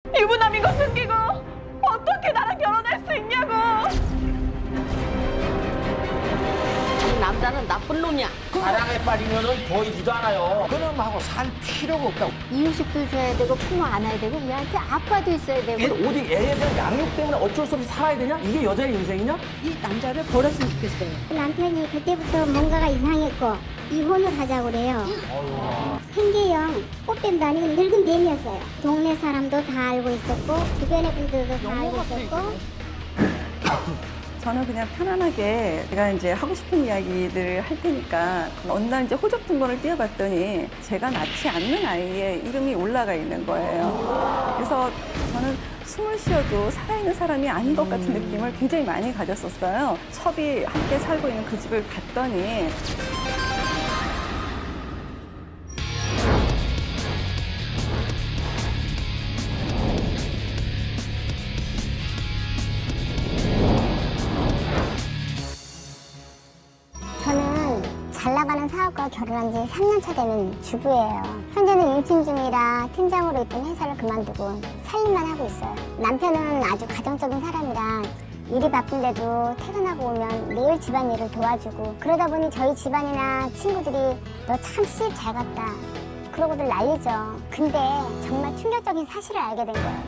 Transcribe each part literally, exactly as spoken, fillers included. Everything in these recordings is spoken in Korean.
유부남인 거 숨기고 어떻게 나랑 결혼할 수 있냐고. 이 남자는 나쁜 놈이야. 사랑에 빠지면은 보이지도 않아요. 그놈하고 살 필요가 없다고. 이유식도 줘야 되고 부모 안아야 되고 얘한테 아빠도 있어야 되고. 어디 애에 대한 양육 때문에 어쩔 수 없이 살아야 되냐? 이게 여자의 인생이냐? 이 남자를 버렸으면 좋겠어요. 남편이 그때부터 뭔가가 이상했고 이혼을 하자고 그래요. 생계형 꽃뱀도 아니고 늙은 뱀이었어요. 동네 사람도 다 알고 있었고 주변의 분들도 다 알고 있었고. 저는 그냥 편안하게 제가 이제 하고 싶은 이야기들을 할 테니까 어느 날 이제 호적등본을 띄워봤더니 제가 낳지 않는 아이의 이름이 올라가 있는 거예요. 그래서 저는 숨을 쉬어도 살아있는 사람이 아닌 것 같은 느낌을 굉장히 많이 가졌었어요. 첩이 함께 살고 있는 그 집을 갔더니 잘 나가는 사업과 결혼한 지 삼 년 차 되는 주부예요. 현재는 임신 중이라 팀장으로 있던 회사를 그만두고 살림만 하고 있어요. 남편은 아주 가정적인 사람이라 일이 바쁜데도 퇴근하고 오면 매일 집안일을 도와주고 그러다 보니 저희 집안이나 친구들이 너 참 시집 잘 갔다 그러고들 난리죠. 근데 정말 충격적인 사실을 알게 된 거예요.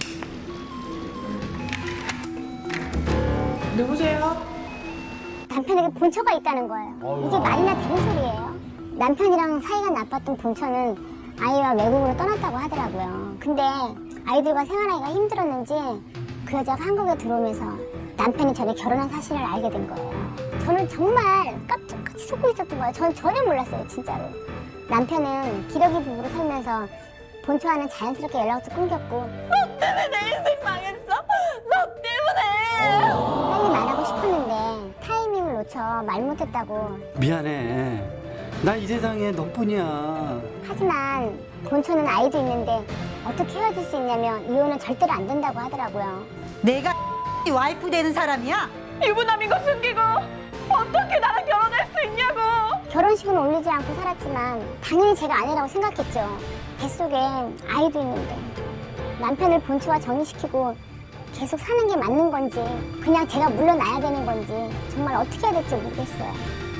누구세요? 남편에게 본처가 있다는 거예요. 이게 말이나 되는 소리예요. 남편이랑 사이가 나빴던 본처는 아이와 외국으로 떠났다고 하더라고요. 근데 아이들과 생활하기가 힘들었는지 그 여자가 한국에 들어오면서 남편이 전에 결혼한 사실을 알게 된 거예요. 저는 정말 깜짝같이 속고 있었던 거예요. 저는 전혀 몰랐어요, 진짜로. 남편은 기러기 부부로 살면서 본처와는 자연스럽게 연락도 끊겼고 너 때문에 내 인생 망했어? 너 때문에! 빨리 말하고 싶었는데 타이밍을 놓쳐 말 못했다고. 미안해. 난 이 세상에 너뿐이야. 하지만 본처는 아이도 있는데 어떻게 헤어질 수 있냐며 이혼은 절대로 안 된다고 하더라고요. 내가 와이프 되는 사람이야? 유부남인 거 숨기고 어떻게 나랑 결혼할 수 있냐고. 결혼식은 올리지 않고 살았지만 당연히 제가 아내라고 생각했죠. 뱃속에 아이도 있는데 남편을 본처와 정리시키고 계속 사는 게 맞는 건지 그냥 제가 물러나야 되는 건지 정말 어떻게 해야 될지 모르겠어요.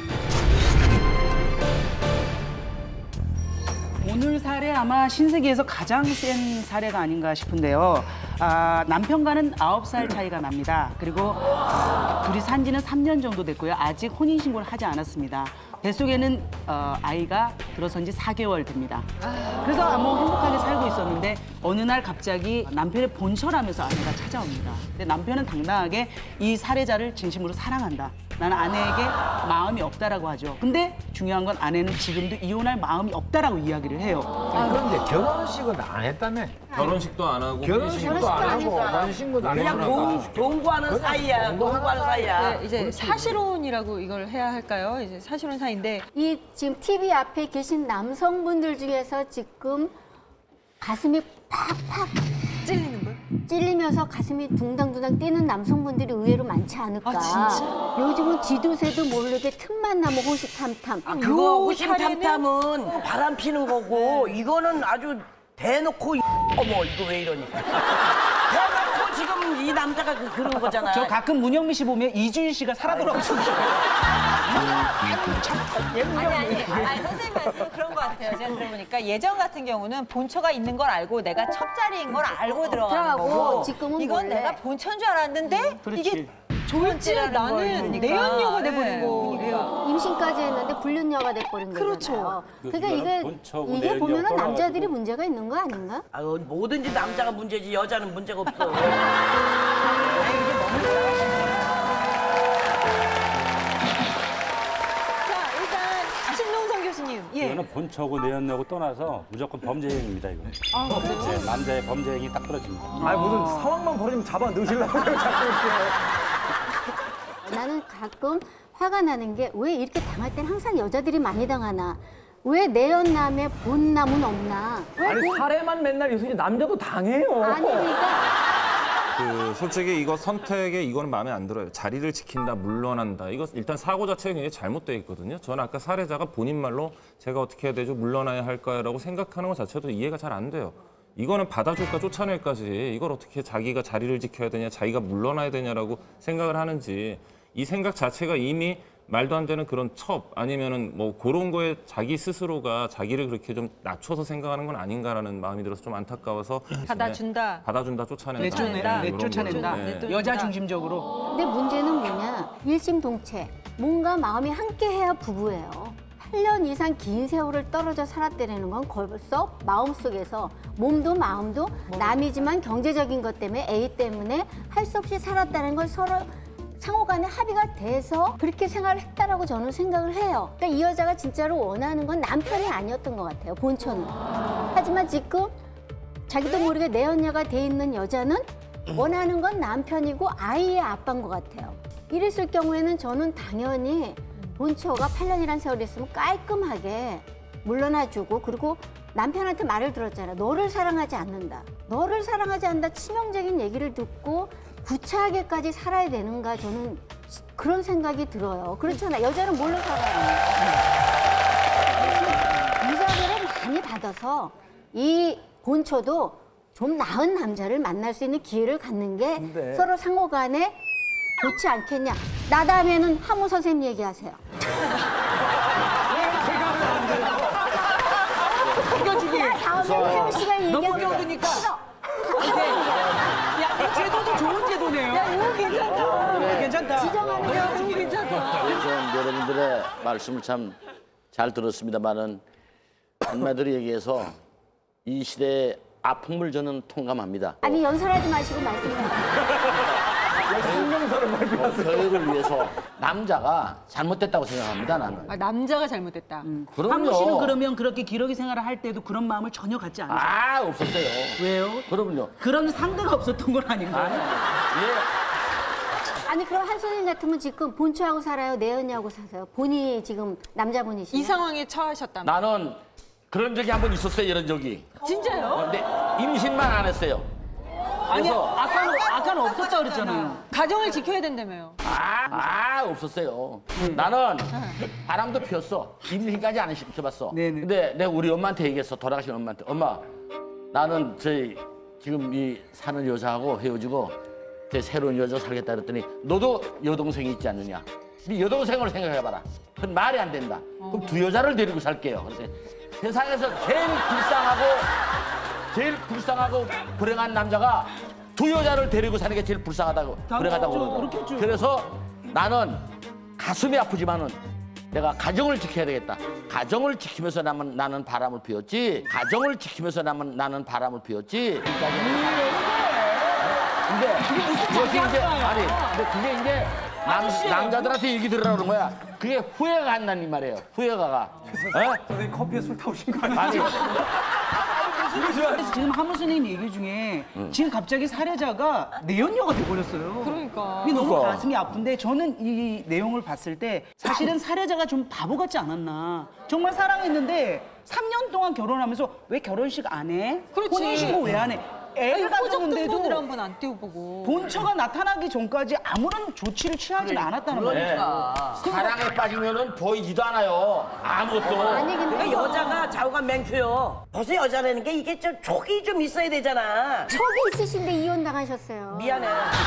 오늘 사례 아마 신세계에서 가장 센 사례가 아닌가 싶은데요. 아, 남편과는 아홉 살 차이가 납니다. 그리고 둘이 산 지는 삼 년 정도 됐고요. 아직 혼인신고를 하지 않았습니다. 뱃속에는 어, 아이가 들어선 지 사 개월 됩니다. 그래서 아무 행복하게 살고 있었는데 어느 날 갑자기 남편의 본처라면서 아내가 찾아옵니다. 근데 남편은 당당하게 이 살해자를 진심으로 사랑한다. 나는 아내에게 마음이 없다라고 하죠. 근데 중요한 건 아내는 지금도 이혼할 마음이 없다라고 이야기를 해요. 아, 그런데 결혼식은 안 했다며? 결혼식도 안 하고 결혼식도 안 하고 혼인신고도 안 그냥 하고 동, 동거하는 사이야. 동거하는 사이야. 네, 이제 사실혼이라고 이걸 해야 할까요? 이제 사실혼 사이인데 이 지금 티비 앞에 계신 남성분들 중에서 지금 가슴이 팍팍 찔리는 분? 찔리면서 가슴이 둥당둥당 뛰는 남성분들이 의외로 많지 않을까. 아, 진짜? 요즘은 뒤도새도 모르게 틈만 나면 호시탐탐. 아, 그거 호심탐탐은 바람 피는 거고 이거는 아주 대놓고 이- 어머 이거 왜 이러니? 대놓고 지금 이 남자가 그, 그런 거잖아요. 저 가끔 문영미 씨 보면 이주일 씨가 살아 돌아오시는 거예요. 아니 아니 아니 선생님 말씀은 그런 것 같아요. 제가 들어보니까 예전 같은 경우는 본처가 있는 걸 알고 내가 첩자리인 걸 알고 들어가는 들어가고 거고 지금은 이건 몰래. 내가 본처인 줄 알았는데 그렇지. 이게 졸지 나는 내연녀가 돼버린 거예요. 임신까지 했는데 불륜녀가 돼버린 거잖아요. 그렇죠. 그러니까 이게 이게 보면은 남자들이 문제가 있는 거 아닌가? 아, 뭐든지 남자가 문제지 여자는 문제가 없어. 자 일단 신동성 교수님. 예. 이거는 본처고 내연녀고 떠나서 무조건 범죄 행위입니다, 이거. 아, 그렇죠. 남자의 범죄 행위 딱 떨어집니다. 아니 무슨 상황만 벌어지면 잡아 넣으시려고 자꾸 이렇게. 나는 가끔 화가 나는 게 왜 이렇게 당할 땐 항상 여자들이 많이 당하나? 왜 내연남에 본남은 없나? 왜 아니 본- 살해만 맨날 요새 남자도 당해요. 아니 그러니까 그 솔직히 이거 선택에 이거는 마음에 안 들어요. 자리를 지킨다, 물러난다. 이거 일단 사고 자체가 굉장히 잘못되어 있거든요. 저는 아까 살해자가 본인 말로 제가 어떻게 해야 되죠? 물러나야 할까요? 라고 생각하는 것 자체도 이해가 잘 안 돼요. 이거는 받아줄까 쫓아낼까지 이걸 어떻게 자기가 자리를 지켜야 되냐, 자기가 물러나야 되냐라고 생각을 하는지 이 생각 자체가 이미 말도 안 되는 그런 첩 아니면은 뭐 그런 거에 자기 스스로가 자기를 그렇게 좀 낮춰서 생각하는 건 아닌가라는 마음이 들어서 좀 안타까워서 받아준다. 받아준다 쫓아낸다. 내쫓는다. 이런 내쫓아낸다. 거죠. 네. 여자 중심적으로. 근데 문제는 뭐냐? 일심동체. 뭔가 마음이 함께해야 부부예요. 팔 년 이상 긴 세월을 떨어져 살았다는 건 벌써 마음속에서 몸도 마음도 남이지만 경제적인 것 때문에 A 때문에 할 수 없이 살았다는 걸 서로 상호 간에 합의가 돼서 그렇게 생활을 했다라고 저는 생각을 해요. 그러니까 이 여자가 진짜로 원하는 건 남편이 아니었던 것 같아요, 본처는. 하지만 지금 자기도 모르게 내연녀가 돼 있는 여자는 원하는 건 남편이고 아이의 아빠인 것 같아요. 이랬을 경우에는 저는 당연히 본처가 팔 년이란 세월이 있으면 깔끔하게 물러나주고 그리고 남편한테 말을 들었잖아. 너를 사랑하지 않는다. 너를 사랑하지 않는다 치명적인 얘기를 듣고 구차하게까지 살아야 되는가 저는 그런 생각이 들어요. 그렇잖아. 여자는 뭘로 살아요? 위자료를 많이 받아서 이 본처도 좀 나은 남자를 만날 수 있는 기회를 갖는 게 근데... 서로 상호 간에 좋지 않겠냐. 나 다음에는 하모 선생님 얘기하세요. 이겨주기. 다음에 태우 씨가 얘기하세요. 너무 겨우니까. 야, 제도도 좋은 제도네요. 야, 이거 괜찮다. 네. 괜찮다. 지정하는 거 너무 괜찮다. 전 여러분들의 말씀을 참 잘 들었습니다만은 한마디로 얘기해서 이 시대의 아픔을 저는 통감합니다. 아니 연설하지 마시고 말씀해요. 성명서를 발표하세요. 교육을 위해서 남자가 잘못됐다고 생각합니다, 나는. 아, 남자가 잘못됐다. 음. 그럼요. 하모 씨는 그러면 그렇게 기러기 생활을 할 때도 그런 마음을 전혀 갖지 않으세요? 아, 없었어요. 왜요? 그럼요. 그런 상대가 없었던 건 아닌가요? 아니, 예. 아니 그럼 한 선생님 같으면 지금 본처하고 살아요? 내연녀하고 사세요? 본인이 지금 남자분이시죠? 이 상황에 처하셨다면. 나는 그런 적이 한 번 있었어요, 이런 적이. 진짜요? 근데 임신만 안 했어요. 아니, 그래서 아까는, 아까는 없었다 그랬잖아요. 가정을 지켜야 된다며요. 아, 아 없었어요. 나는 바람도 피웠어. 임신까지 안 시켜봤어. 네네. 근데 내가 우리 엄마한테 얘기했어. 돌아가신 엄마한테. 엄마, 나는 저희 지금 이 사는 여자하고 헤어지고 제 새로운 여자 살겠다 그랬더니 너도 여동생이 있지 않느냐. 네 여동생을 생각해봐라. 그건 말이 안 된다. 그럼 두 여자를 데리고 살게요. 그래서 세상에서 제일 불쌍하고 제일 불쌍하고 불행한 남자가 두 여자를 데리고 사는 게 제일 불쌍하다고 불행하다고 그러더라고. 그래서 나는 가슴이 아프지만은 내가 가정을 지켜야 되겠다. 가정을 지키면서 나는, 나는 바람을 피웠지. 가정을 지키면서 나는, 나는 바람을 피웠지. 근데 그게 이제 아니, 근데 그게 이제 남, 남자들한테 얘기 들으라고 그런 거야. 그게 후회가 안 난이 말이에요. 후회가 가. 선생님 커피에 술 타오신 거 아니에요? 아니. 그래서 지금 하모 선생님 얘기 중에 응. 지금 갑자기 살해자가 내연녀가 돼버렸어요. 그러니까. 이게 너무 그러니까. 가슴이 아픈데 저는 이 내용을 봤을 때 사실은 살해자가 좀 바보 같지 않았나. 정말 사랑했는데 삼 년 동안 결혼하면서 왜 결혼식 안 해? 그렇지. 혼인신고 왜 안 해? 애를 가졌는데도 호적등본을 한번 안 띄워보고. 본처가 나타나기 전까지 아무런 조치를 취하지 그래. 않았다는 그러니까. 거예요. 사랑에 빠지면은 보이지도 않아요. 아무것도. 아니 근데 여자가 좌우가 맹큐요. 벌써 여자라는 게 이게 좀 촉이 좀 있어야 되잖아. 촉이 있으신데 이혼 당하셨어요. 미안해.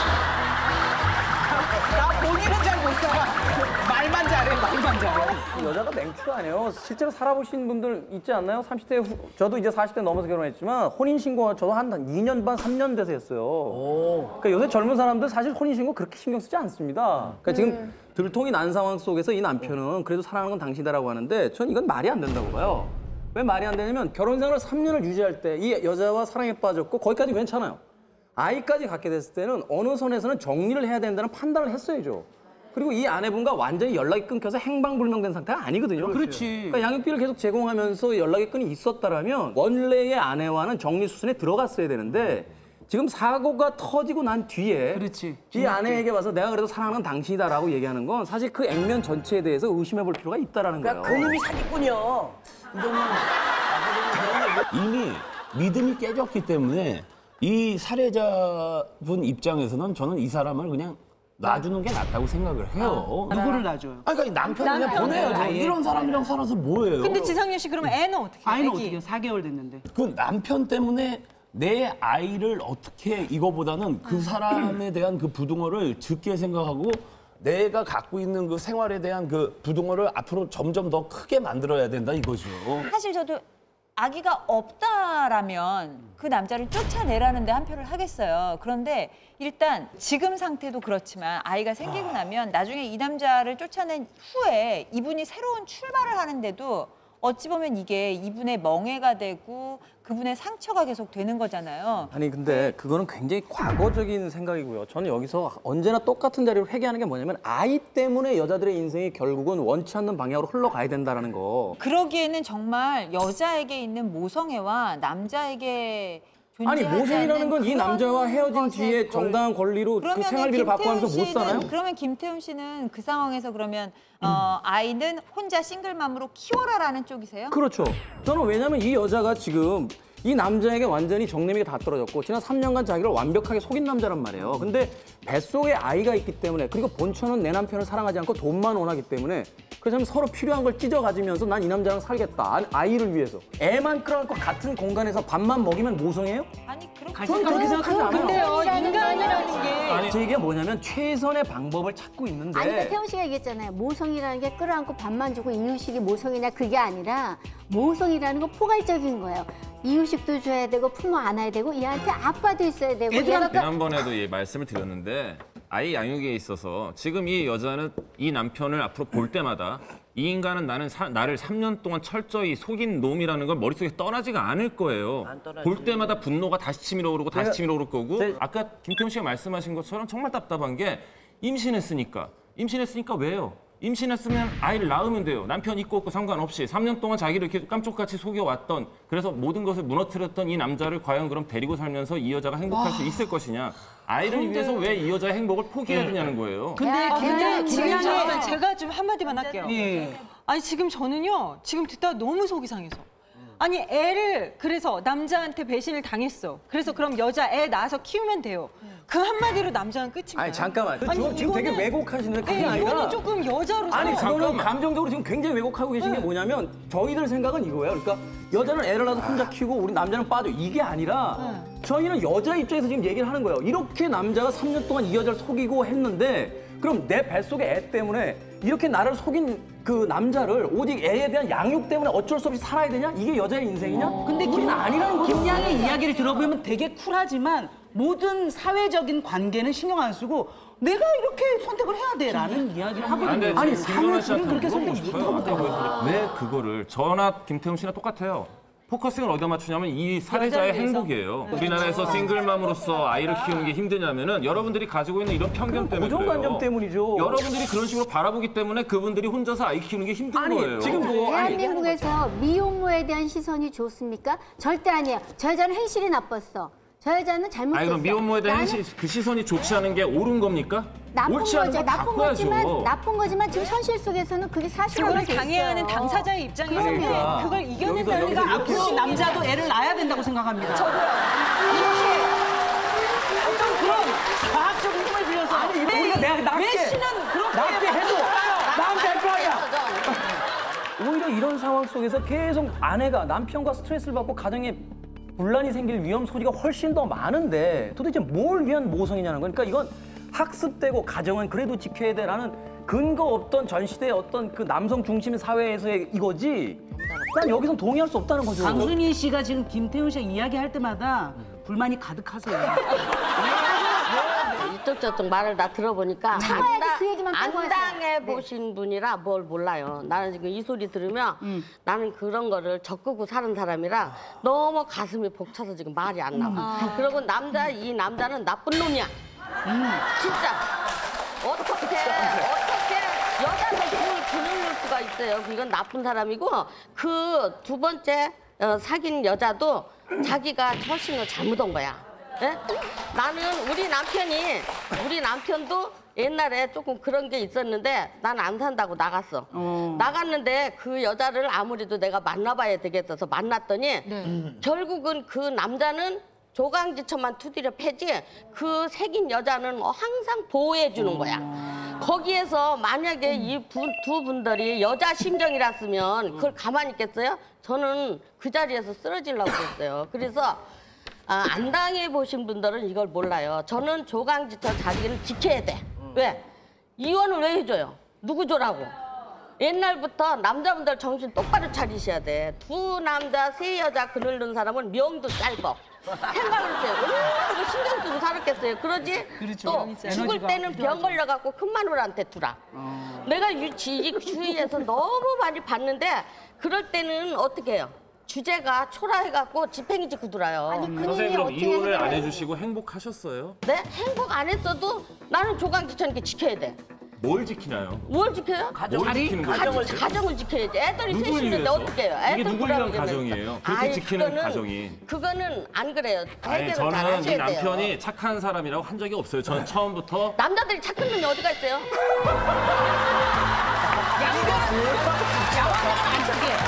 나 본인은 잘 못 살아. 말만 잘해, 말만 잘해. 여자가 맹추가 아니에요. 실제로 살아보신 분들 있지 않나요? 삼십 대 후, 저도 이제 사십 대 넘어서 결혼했지만 혼인신고 저도 한 이 년 반, 삼 년 돼서 했어요. 그러니까 요새 젊은 사람들 사실 혼인신고 그렇게 신경 쓰지 않습니다. 그러니까 지금 음. 들통이 난 상황 속에서 이 남편은 그래도 사랑하는 건 당신이다라고 하는데 전 이건 말이 안 된다고 봐요. 왜 말이 안 되냐면 결혼 생활을 삼 년을 유지할 때 이 여자와 사랑에 빠졌고 거기까지 괜찮아요. 아이까지 갖게 됐을 때는 어느 선에서는 정리를 해야 된다는 판단을 했어야죠. 그리고 이 아내분과 완전히 연락이 끊겨서 행방불명된 상태가 아니거든요. 그렇지. 그러니까 양육비를 계속 제공하면서 연락의 끈이 있었다라면 원래의 아내와는 정리 수순에 들어갔어야 되는데 지금 사고가 터지고 난 뒤에 그렇지. 이 아내에게 와서 내가 그래도 사랑하는 당신이다라고 얘기하는 건 사실 그 액면 전체에 대해서 의심해 볼 필요가 있다라는 거예요. 그러니까 그놈이 사기꾼이요. 이미 믿음이 깨졌기 때문에 이 살해자분 입장에서는 저는 이 사람을 그냥 놔주는 게 낫다고 생각을 해요. 아, 누구를 놔줘요? 아니, 그러니까 남편을 그냥 보내야죠. 이런 사람이랑 살아서 뭐예요? 근데 지상렬 씨 그러면 애는 어떻게 해요? 아이는 애기. 어떻게 해요? 사 개월 됐는데. 그 남편 때문에 내 아이를 어떻게 이거보다는 그 사람에 대한 그 부등호를 적게 생각하고 내가 갖고 있는 그 생활에 대한 그 부등호를 앞으로 점점 더 크게 만들어야 된다 이거죠. 사실 저도 아기가 없다라면 그 남자를 쫓아내라는데 한 표를 하겠어요. 그런데 일단 지금 상태도 그렇지만 아이가 생기고 나면 나중에 이 남자를 쫓아낸 후에 이분이 새로운 출발을 하는데도 어찌 보면 이게 이분의 멍해가 되고 그분의 상처가 계속 되는 거잖아요. 아니 근데 그거는 굉장히 과거적인 생각이고요. 저는 여기서 언제나 똑같은 자리로 회귀하는 게 뭐냐면 아이 때문에 여자들의 인생이 결국은 원치 않는 방향으로 흘러가야 된다는 거. 그러기에는 정말 여자에게 있는 모성애와 남자에게 아니 모성이라는 건 이 남자와 헤어진 뒤에 정당한 권리로 그 생활비를 받고 하면서 못 사나요? 그러면 김태훈 씨는 그 상황에서 그러면 어, 아이는 혼자 싱글맘으로 키워라라는 쪽이세요? 그렇죠. 저는 왜냐면 이 여자가 지금 이 남자에게 완전히 정내미가 다 떨어졌고 지난 삼 년간 자기를 완벽하게 속인 남자란 말이에요. 근데 뱃속에 아이가 있기 때문에 그리고 본처는 내 남편을 사랑하지 않고 돈만 원하기 때문에 그래서 서로 필요한 걸 찢어 가지면서 난 이 남자랑 살겠다. 아이를 위해서. 애만 끌어안고 같은 공간에서 밥만 먹이면 모성이에요? 아니 그렇게 저는 그렇게 생각하지 않아요. 근데요 인간이라는 게 아니 제 얘기가 뭐냐면 최선의 방법을 찾고 있는데 아니 그러니까 태훈 씨가 얘기했잖아요. 모성이라는 게 끌어안고 밥만 주고 이유식이 모성이냐 그게 아니라 모성이라는 건 포괄적인 거예요. 이유식도 줘야 되고 품어 안아야 되고 얘한테 아빠도 있어야 되고 얘가 지난번에도 예, 말씀을 드렸는데 아이 양육에 있어서 지금 이 여자는 이 남편을 앞으로 볼 때마다 이 인간은 나는 사, 나를 삼 년 동안 철저히 속인 놈이라는 걸 머릿속에 떠나지가 않을 거예요. 볼 때마다 분노가 다시 치밀어 오르고 다시 제가, 치밀어 오를 거고 제... 아까 김태훈 씨가 말씀하신 것처럼 정말 답답한 게 임신했으니까 임신했으니까 왜요? 임신했으면 아이를 낳으면 돼요. 남편 있고 없고 상관없이 삼 년 동안 자기를 이렇게 깜짝같이 속여왔던 그래서 모든 것을 무너뜨렸던 이 남자를 과연 그럼 데리고 살면서 이 여자가 행복할 와. 수 있을 것이냐. 아이를 근데... 위해서 왜 이 여자의 행복을 포기해야 되냐는 거예요. 근데, 야, 근데 지금 잠깐만 제가 좀 한마디만 할게요. 예. 아니 지금 저는요. 지금 듣다가 너무 속이 상해서. 아니 애를 그래서 남자한테 배신을 당했어. 그래서 그럼 여자 애 낳아서 키우면 돼요. 그 한마디로 남자는 끝입니다. 아니 잠깐만. 아니, 지금 이거는, 되게 왜곡하시는데 그게 네, 아니라 이거는 조금 여자로서 아니 그거는 감정적으로 지금 굉장히 왜곡하고 계신 네. 게 뭐냐면 저희들 생각은 이거예요. 그러니까 여자는 애를 낳아서 혼자 키우고 우리 남자는 빠져. 이게 아니라 네. 저희는 여자 입장에서 지금 얘기를 하는 거예요. 이렇게 남자가 삼 년 동안 이 여자를 속이고 했는데 그럼 내 뱃속에 애 때문에 이렇게 나를 속인 그 남자를 오직 애에 대한 양육 때문에 어쩔 수 없이 살아야 되냐? 이게 여자의 인생이냐? 어. 근데 우리는 아니라는 거죠. 김양의 이야기를 들어보면 되게 쿨하지만 모든 사회적인 관계는 신경 안 쓰고 내가 이렇게 선택을 해야 돼라는 이야기를 하거든요. 아니, 사회적인 그렇게 선택 못하고 왜 그거를 저나 김태훈 씨나 똑같아요. 포커싱을 어디다 맞추냐면 이 사례자의 행복이에요. 네. 우리나라에서 싱글맘으로서 아이를 키우는 게 힘드냐면은 여러분들이 가지고 있는 이런 편견 때문에 그래요. 고정관념 때문이죠. 여러분들이 그런 식으로 바라보기 때문에 그분들이 혼자서 아이 키우는 게 힘든 아니, 거예요. 지금 뭐 대한민국에서 미혼모에 대한 시선이 좋습니까? 절대 아니에요. 저 여자는 행실이 나빴어. 저 여자는 잘못했어. 아니 그럼 미혼모에 대한 나는... 시, 그 시선이 좋지 않은 게 옳은 겁니까? 나쁜 옳지 않은 거죠. 거 나쁜 바꿔야죠. 거지만 나쁜 거지만 지금 현실 속에서는 그게 사실화가 그걸 당해하는 당사자의 입장에서 그러니까. 그걸 이겨낸다는 게 앞으로 남자도 애를 낳아야 된다고 생각합니다. 저도요. 어떤 그런 과학적인 힘을 빌려서 아니 이거 우리가 내가 낫게 외신은 그렇게 낫게 해도 나한테 할 거 아니야. 오히려 이런 상황 속에서 계속 아내가 남편과 스트레스를 받고 가정에 분란이 생길 위험 소지가 훨씬 더 많은데 도대체 뭘 위한 모성이냐는 거니까 이건 학습되고 가정은 그래도 지켜야 돼라는 근거 없던 전 시대의 어떤 그 남성 중심 사회에서의 이거지. 난 여기선 동의할 수 없다는 거죠. 강순희 씨가 지금 김태훈 씨가 이야기할 때마다 불만이 가득하세요. 이쪽 저쪽 말을 다 들어보니까 참아야지 그 얘기만 안 하세요. 당해보신 네. 분이라 뭘 몰라요. 나는 지금 이 소리 들으면 음. 나는 그런 거를 적극고 사는 사람이라 너무 가슴이 벅차서 지금 말이 안 나와. 음. 아. 그리고 남자, 이 남자는 나쁜 놈이야. 음. 진짜. 어떻게, 어떻게 여자를 그걸 그럴 수가 있어요. 이건 나쁜 사람이고 그 두 번째 어, 사귄 여자도 자기가 처신을 잘못한 거야. 네? 나는 우리 남편이 우리 남편도 옛날에 조금 그런 게 있었는데 난 안 산다고 나갔어. 어. 나갔는데 그 여자를 아무래도 내가 만나봐야 되겠어서 만났더니 네. 음. 결국은 그 남자는 조강지처만 두드려 패지 그 새긴 여자는 뭐 항상 보호해 주는 거야. 어. 거기에서 만약에 음. 이 두 분들이 여자 심정이랐으면 그걸 가만히 있겠어요? 저는 그 자리에서 쓰러지려고 그랬어요. 그래서 아, 안 당해보신 분들은 이걸 몰라요. 저는 조강지처 자리를 지켜야 돼. 왜? 이혼을 왜 해줘요? 누구 줘라고? 옛날부터 남자분들 정신 똑바로 차리셔야 돼. 두 남자, 세 여자 그늘는 사람은 명도 짧어. 생각을 해요. 얼마나 이거 신경 쓰고 살았겠어요. 그러지? 그렇죠. 또 죽을 때는 병 걸려갖고 큰 마누라한테 두라. 내가 유, 지, 주위에서 너무 많이 봤는데 그럴 때는 어떻게 해요? 주제가 초라해갖고 지팽이 짚고 들어요. 선생님 그럼 이혼을 안 해주시고 행복하셨어요? 네? 행복 안 했어도 나는 조강지처럼 이렇게 지켜야 돼. 뭘 지키나요? 뭘 지켜요? 가정. 뭘 지키는 거예요? 가정을, 가정을 지켜야지. 애들이 누굴 셋이 있는데 위해서? 어떻게 해요? 이게 애들 누굴 보라고 위한 그러면서. 가정이에요? 그렇게 아이, 지키는 그거는, 가정이. 그거는 안 그래요. 아니 해결을 잘 저는 이 하셔야 돼요. 남편이 착한 사람이라고 한 적이 없어요. 전 처음부터 남자들이 착한 놈이 어디가 있어요? 양변은 양변은 안 착해.